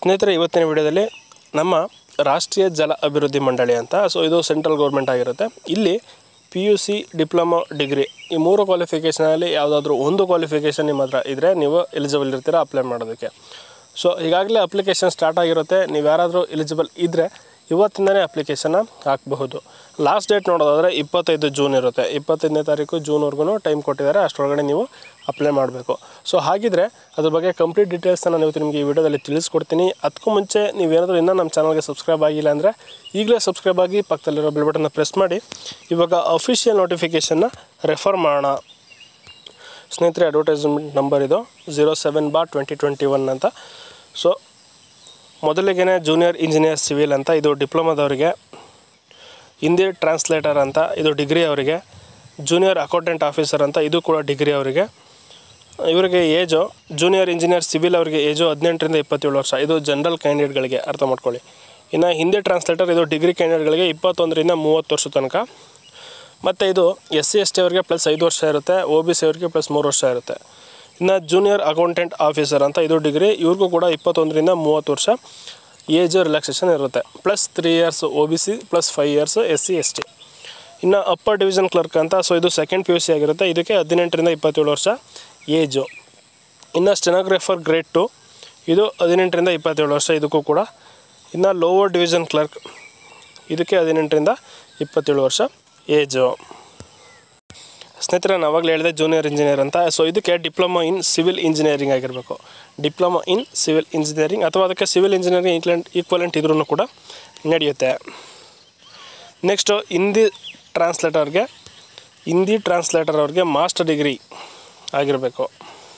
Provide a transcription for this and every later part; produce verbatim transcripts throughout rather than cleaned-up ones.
ಸ್ನೇಹಿತರೆ, ಇವತ್ತಿನ ವಿಡಿಯೋದಲ್ಲಿ ನಮ್ಮ ರಾಷ್ಟ್ರೀಯ ಜಲ ಅಭಿವೃದ್ಧಿ ಮಂಡಳಿ ಅಂತ ಸೊ ಇದು ಸೆಂಟ್ರಲ್ ಗೌರ್ಮೆಂಟ್ ಆಗಿರುತ್ತೆ. ಇಲ್ಲಿ P U C, diploma, degree ಈ ಮೂರು ಕ್ವಾಲಿಫಿಕೇಷನಲ್ಲಿ ಯಾವುದಾದ್ರೂ ಒಂದು ಕ್ವಾಲಿಫಿಕೇಷನ್ ನಿಮ್ಮ ಹತ್ರ ಇದ್ದರೆ ನೀವು ಎಲಿಜಿಬಲ್ ಇರ್ತೀರಾ ಅಪ್ಲೈ ಮಾಡೋದಕ್ಕೆ. ಸೊ ಈಗಾಗಲೇ ಅಪ್ಲಿಕೇಶನ್ ಸ್ಟಾರ್ಟ್ ಆಗಿರುತ್ತೆ. ನೀವು ಯಾರಾದರೂ ಎಲಿಜಿಬಲ್ ಇದ್ದರೆ ಇವತ್ತಿಂದನೇ ಅಪ್ಲಿಕೇಶನ್ನ ಹಾಕಬಹುದು. ಲಾಸ್ಟ್ ಡೇಟ್ ನೋಡೋದಾದರೆ ಇಪ್ಪತ್ತೈದು ಜೂನ್ ಇರುತ್ತೆ. ಇಪ್ಪತ್ತೈದನೇ ತಾರೀಕು ಜೂನ್ವರೆಗೂ ಟೈಮ್ ಕೊಟ್ಟಿದ್ದಾರೆ. ಅಷ್ಟರೊಳಗಡೆ ನೀವು ಅಪ್ಲೈ ಮಾಡಬೇಕು. ಸೊ ಹಾಗಿದ್ರೆ ಅದ್ರ ಬಗ್ಗೆ ಕಂಪ್ಲೀಟ್ ಡೀಟೇಲ್ಸನ್ನು ನಾನು ಇವತ್ತು ನಿಮಗೆ ಈ ವಿಡಿಯೋದಲ್ಲಿ ತಿಳಿಸ್ಕೊಡ್ತೀನಿ. ಅದಕ್ಕೂ ಮುಂಚೆ ನೀವೇನಾದರೂ ಇನ್ನೂ ನಮ್ಮ ಚಾನಲ್ಗೆ ಸಬ್ಸ್ಕ್ರೈಬ್ ಆಗಿಲ್ಲ ಅಂದರೆ ಈಗಲೇ ಸಬ್ಸ್ಕ್ರೈಬ್ ಆಗಿ ಪಕ್ಕದಲ್ಲಿರೋ ಬೆಲ್ ಬಟನ್ನ ಪ್ರೆಸ್ ಮಾಡಿ. ಇವಾಗ ಅಫಿಷಿಯಲ್ ನೋಟಿಫಿಕೇಷನ್ನ ರೆಫರ್ ಮಾಡೋಣ. ಸ್ನೇಹಿತರೆ, ಅಡ್ವರ್ಟೈಸ್ಮೆಂಟ್ ನಂಬರ್ ಇದು zero seven bar twenty twenty one ಅಂತ. ಸೊ ಮೊದಲಿಗೆ ಜೂನಿಯರ್ ಇಂಜಿನಿಯರ್ ಸಿವಿಲ್ ಅಂತ, ಇದು ಡಿಪ್ಲೊಮಾದವರಿಗೆ. ಹಿಂದಿ ಟ್ರಾನ್ಸ್ಲೇಟರ್ ಅಂತ, ಇದು ಡಿಗ್ರಿ ಅವರಿಗೆ. ಜೂನಿಯರ್ ಅಕೌಂಟೆಂಟ್ ಆಫೀಸರ್ ಅಂತ, ಇದು ಕೂಡ ಡಿಗ್ರಿ ಅವರಿಗೆ. ಇವರಿಗೆ ಏಜು ಜೂನಿಯರ್ ಇಂಜಿನಿಯರ್ ಸಿವಿಲ್ ಅವರಿಗೆ ಏಜು ಹದಿನೆಂಟರಿಂದ ಇಪ್ಪತ್ತೇಳು ವರ್ಷ. ಇದು ಜನರಲ್ ಕ್ಯಾಂಡಿಡೇಟ್ಗಳಿಗೆ ಅರ್ಥ ಮಾಡ್ಕೊಳ್ಳಿ. ಇನ್ನು ಹಿಂದಿ ಟ್ರಾನ್ಸ್ಲೇಟರ್ ಇದು ಡಿಗ್ರಿ ಕ್ಯಾಂಡಿಡೇಟ್ಗಳಿಗೆ ಇಪ್ಪತ್ತೊಂದರಿಂದ ಮೂವತ್ತು ವರ್ಷ ತನಕ. ಮತ್ತು ಇದು ಎಸ್ ಸಿ ಎಸ್ ಟಿ ಅವರಿಗೆ ಪ್ಲಸ್ ಐದು ವರ್ಷ ಇರುತ್ತೆ. ಒ ಬಿ ಸಿ ಅವರಿಗೆ ಪ್ಲಸ್ ಮೂರು ವರ್ಷ ಇರುತ್ತೆ. ಇನ್ನು ಜೂನಿಯರ್ ಅಕೌಂಟೆಂಟ್ ಆಫೀಸರ್ ಅಂತ, ಇದು ಡಿಗ್ರಿ. ಇವ್ರಿಗೂ ಕೂಡ ಇಪ್ಪತ್ತೊಂದರಿಂದ ಮೂವತ್ತು ವರ್ಷ ಏಜ್ ರಿಲ್ಯಾಕ್ಸೇಷನ್ ಇರುತ್ತೆ. Plus three years O B C plus five years S C S T. ಇನ್ನು ಅಪ್ಪರ್ ಡಿವಿಷನ್ ಕ್ಲರ್ಕ್ ಅಂತ, ಸೊ ಇದು ಸೆಕೆಂಡ್ ಪಿ ಯು ಸಿ ಆಗಿರುತ್ತೆ. ಇದಕ್ಕೆ ಹದಿನೆಂಟರಿಂದ ಇಪ್ಪತ್ತೇಳು ವರ್ಷ ಏಜು. ಇನ್ನು ಸ್ಟೆನೋಗ್ರಾಫರ್ ಗ್ರೇಡ್ ಟು, ಇದು ಹದಿನೆಂಟರಿಂದ ಇಪ್ಪತ್ತೇಳು ವರ್ಷ, ಇದಕ್ಕೂ ಕೂಡ. ಇನ್ನು ಲೋವರ್ ಡಿವಿಷನ್ ಕ್ಲರ್ಕ್, ಇದಕ್ಕೆ ಹದಿನೆಂಟರಿಂದ ಇಪ್ಪತ್ತೇಳು ವರ್ಷ ಏಜು. ಸ್ನೇಹಿತರೆ, ನಾನು ಆವಾಗಲೇ ಹೇಳಿದೆ ಜೂನಿಯರ್ ಇಂಜಿನಿಯರ್ ಅಂತ. ಸೊ ಇದಕ್ಕೆ ಡಿಪ್ಲೊಮಾ ಇನ್ ಸಿವಿಲ್ ಇಂಜಿನಿಯರಿಂಗ್ ಆಗಿರಬೇಕು. ಡಿಪ್ಲೊಮಾ ಇನ್ ಸಿವಿಲ್ ಇಂಜಿನಿಯರಿಂಗ್ ಅಥವಾ ಅದಕ್ಕೆ ಸಿವಿಲ್ ಇಂಜಿನಿಯರಿಂಗ್ ಈಕ್ವಲೆಂಟ್ ಈಕ್ವಲೆಂಟ್ ಇದ್ರೂ ಕೂಡ ನಡೆಯುತ್ತೆ. ನೆಕ್ಸ್ಟು ಹಿಂದಿ ಟ್ರಾನ್ಸ್ಲೇಟರ್ಗೆ ಹಿಂದಿ ಟ್ರಾನ್ಸ್ಲೇಟರ್ ಅವ್ರಿಗೆ ಮಾಸ್ಟರ್ ಡಿಗ್ರಿ ಆಗಿರಬೇಕು.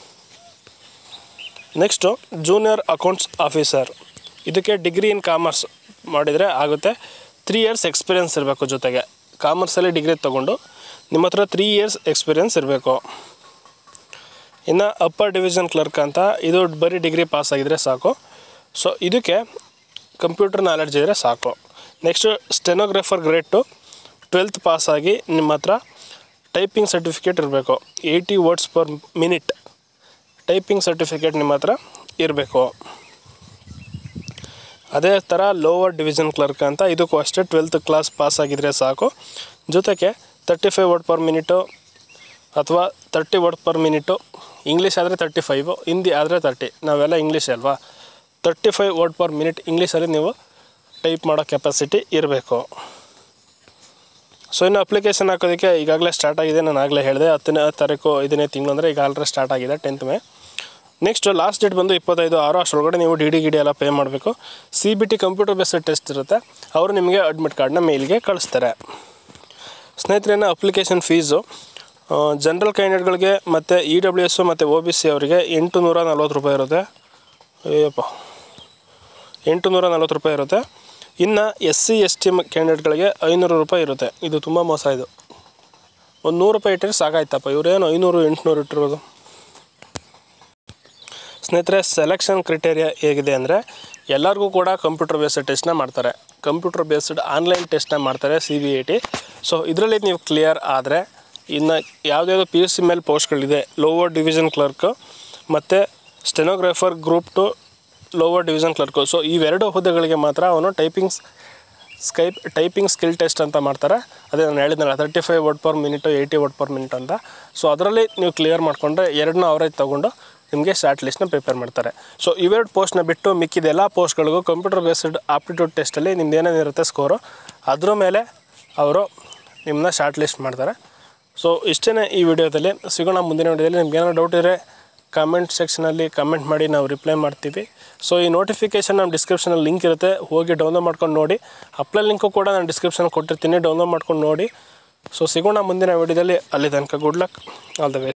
ನೆಕ್ಸ್ಟು ಜೂನಿಯರ್ ಅಕೌಂಟ್ಸ್ ಆಫೀಸರ್, ಇದಕ್ಕೆ ಡಿಗ್ರಿ ಇನ್ ಕಾಮರ್ಸ್ ಮಾಡಿದರೆ ಆಗುತ್ತೆ. ತ್ರೀ ಇಯರ್ಸ್ ಎಕ್ಸ್ಪೀರಿಯೆನ್ಸ್ ಇರಬೇಕು. ಜೊತೆಗೆ ಕಾಮರ್ಸಲ್ಲಿ ಡಿಗ್ರಿ ತೊಗೊಂಡು ನಿಮ್ಮ ಹತ್ರ ತ್ರೀ ಇಯರ್ಸ್ ಎಕ್ಸ್ಪೀರಿಯೆನ್ಸ್ ಇರಬೇಕು. ಇನ್ನು ಅಪ್ಪರ್ ಡಿವಿಷನ್ ಕ್ಲರ್ಕ್ ಅಂತ, ಇದು ಬರೀ ಡಿಗ್ರಿ ಪಾಸ್ ಆಗಿದ್ರೆ ಸಾಕು. ಸೊ ಇದಕ್ಕೆ ಕಂಪ್ಯೂಟರ್ ನಾಲೆಡ್ಜ್ ಇದ್ದರೆ ಸಾಕು. Next stenographer grade two, twelfth ಪಾಸಾಗಿ ನಿಮ್ಮ ಹತ್ರ ಟೈಪಿಂಗ್ ಸರ್ಟಿಫಿಕೇಟ್ ಇರಬೇಕು. Eighty words per minute typing certificate ನಿಮ್ಮ ಹತ್ರ ಇರಬೇಕು. ಅದೇ ಥರ ಲೋವರ್ ಡಿವಿಷನ್ ಕ್ಲರ್ಕ್ ಅಂತ, ಇದಕ್ಕೂ ಅಷ್ಟೇ ಟ್ವೆಲ್ತ್ ಕ್ಲಾಸ್ ಪಾಸ್ ಆಗಿದ್ರೆ ಸಾಕು. ಜೊತೆಗೆ thirty five word per minute ಅಥವಾ thirty word per minute. English ಆದರೆ ತರ್ಟಿ ಫೈವು, ಹಿಂದಿ ಆದರೆ ತರ್ಟಿ. ನಾವೆಲ್ಲ ಇಂಗ್ಲೀಷ್ ಅಲ್ವಾ. Thirty five word per minute ಇಂಗ್ಲೀಷಲ್ಲಿ ನೀವು ಟೈಪ್ ಮಾಡೋ ಕೆಪಾಸಿಟಿ ಇರಬೇಕು. ಸೊ ಇನ್ನು ಅಪ್ಲಿಕೇಶನ್ ಹಾಕೋದಕ್ಕೆ ಈಗಾಗಲೇ ಸ್ಟಾರ್ಟ್ ಆಗಿದೆ. ನಾನು ಆಗಲೇ ಹೇಳಿದೆ ಹತ್ತನೇ ತಾರೀಕು ಐದನೇ ತಿಂಗಳು ಅಂದರೆ ಈಗ ಆಲ್ರೆಡಿ ಸ್ಟಾರ್ಟ್ ಆಗಿದೆ, tenth May. Next last date ಬಂದು ಇಪ್ಪತ್ತೈದು ಆರು. ಅಷ್ಟರೊಳಗಡೆ ನೀವು ಡಿ ಡಿ ಗಿಡಿ ಎಲ್ಲ ಪೇ ಮಾಡಬೇಕು. C B T computer based test ಇರುತ್ತೆ. ಅವರು ನಿಮಗೆ ಅಡ್ಮಿಟ್ ಕಾರ್ಡ್ನ ಮೇಲ್ಗೆ ಕಳಿಸ್ತಾರೆ. ಸ್ನೇಹಿತರೇನ ಅಪ್ಲಿಕೇಶನ್ ಫೀಸು ಜನರಲ್ ಕ್ಯಾಂಡಿಡೇಟ್ಗಳಿಗೆ ಮತ್ತು ಇ ಡಬ್ಲ್ಯೂ ಎಸ್ಸು ಮತ್ತು ಒ ಬಿ ಸಿ ಅವರಿಗೆ ಎಂಟು ನೂರ ನಲ್ವತ್ತು ರೂಪಾಯಿ ಇರುತ್ತೆ. ಅಯ್ಯಪ್ಪ ಎಂಟು ನೂರ ನಲ್ವತ್ತು ರೂಪಾಯಿ ಇರುತ್ತೆ. ಇನ್ನು ಎಸ್ ಸಿ ಎಸ್ ಟಿ ಕ್ಯಾಂಡಿಡೇಟ್ಗಳಿಗೆ ಐನೂರು ರೂಪಾಯಿ ಇರುತ್ತೆ. ಇದು ತುಂಬ ಮೋಸ. ಇದು ಒಂದು ನೂರು ರೂಪಾಯಿ ಇಟ್ಟರೆ ಸಾಕಾಯ್ತಪ್ಪ. ಇವರೇನು ಐನೂರು ಎಂಟುನೂರು ಇಟ್ಟಿರೋದು. ಸ್ನೇಹಿತರೆ, ಸೆಲೆಕ್ಷನ್ ಕ್ರೈಟೇರಿಯಾ ಹೇಗಿದೆ ಅಂದರೆ ಎಲ್ಲರಿಗೂ ಕೂಡ ಕಂಪ್ಯೂಟರ್ ಬೇಸ್ಡ್ ಟೆಸ್ಟ್ನ ಮಾಡ್ತಾರೆ. ಕಂಪ್ಯೂಟರ್ ಬೇಸ್ಡ್ ಆನ್ಲೈನ್ ಟೆಸ್ಟ್ನ ಮಾಡ್ತಾರೆ, C B I T. So ಇದರಲ್ಲಿ ನೀವು ಕ್ಲಿಯರ್ ಆದರೆ ಇನ್ನು ಯಾವುದ್ಯಾವುದು ಪಿ ಯು ಸಿ ಮೇಲೆ ಪೋಸ್ಟ್ಗಳಿದೆ, ಲೋವರ್ ಡಿವಿಷನ್ ಕ್ಲರ್ಕು ಮತ್ತು stenographer group two lower division clerk. So ಇವೆರಡು ಹುದ್ದೆಗಳಿಗೆ ಮಾತ್ರ ಅವನು typings skype typing skill test ಅಂತ ಮಾಡ್ತಾರೆ. ಅದೇ ನಾನು ಹೇಳಿದ್ನಲ್ಲ, thirty five word per minute eighty word per minute ಅಂತ. ಸೊ ಅದರಲ್ಲಿ ನೀವು ಕ್ಲಿಯರ್ ಮಾಡಿಕೊಂಡ್ರೆ ಎರಡನ್ನೂ ಅವರೇಜ್ ತೊಗೊಂಡು ನಿಮಗೆ ಶಾರ್ಟ್ ಲಿಸ್ಟ್ನ ಪ್ರಿಪೇರ್ ಮಾಡ್ತಾರೆ. ಸೊ ಇವೆರಡು ಪೋಸ್ಟ್ನ ಬಿಟ್ಟು ಮಿಕ್ಕಿದ ಎಲ್ಲ ಪೋಸ್ಟ್ಗಳಿಗೂ ಕಂಪ್ಯೂಟರ್ ಬೇಸ್ಡ್ ಆಪ್ಟಿಟ್ಯೂಡ್ ಟೆಸ್ಟಲ್ಲಿ ನಿಮ್ದು ಏನೇನಿರುತ್ತೆ ಸ್ಕೋರು, ಅದ್ರ ಮೇಲೆ ಅವರು ನಿಮ್ಮನ್ನ ಶಾರ್ಟ್ ಲಿಸ್ಟ್ ಮಾಡ್ತಾರೆ. ಸೊ ಇಷ್ಟೇ ಈ ವಿಡಿಯೋದಲ್ಲಿ. ಸಿಗೋಣ ಮುಂದಿನ ವಿಡಿಯೋದಲ್ಲಿ. ನಿಮ್ಗೆ ಏನಾದ್ರು ಡೌಟ್ ಇದ್ದರೆ ಕಾಮೆಂಟ್ ಸೆಕ್ಷನಲ್ಲಿ ಕಮೆಂಟ್ ಮಾಡಿ, ನಾವು ರಿಪ್ಲೈ ಮಾಡ್ತೀವಿ. ಸೊ ಈ ನೋಟಿಫಿಕೇಷನ್ ನಮ್ಮ ಡಿಸ್ಕ್ರಿಪ್ಷನಲ್ಲಿ ಲಿಂಕ್ ಇರುತ್ತೆ, ಹೋಗಿ ಡೌನ್ಲೋಡ್ ಮಾಡ್ಕೊಂಡು ನೋಡಿ. ಅಪ್ಲೈ ಲಿಂಕು ಕೂಡ ನಾನು ಡಿಸ್ಕ್ರಿಪ್ಷನ್ ಕೊಟ್ಟಿರ್ತೀನಿ, ಡೌನ್ಲೋಡ್ ಮಾಡ್ಕೊಂಡು ನೋಡಿ. ಸೊ ಸಿಗೋಣ ಮುಂದಿನ ವಿಡಿಯೋದಲ್ಲಿ. ಅಲ್ಲಿ ತನಕ good luck, all the best.